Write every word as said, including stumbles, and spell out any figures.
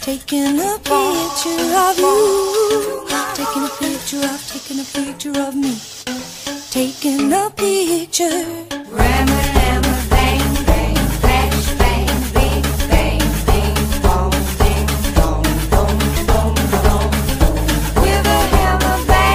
Taking a picture of you. Taking a picture of, taking a picture of me. Taking a picture.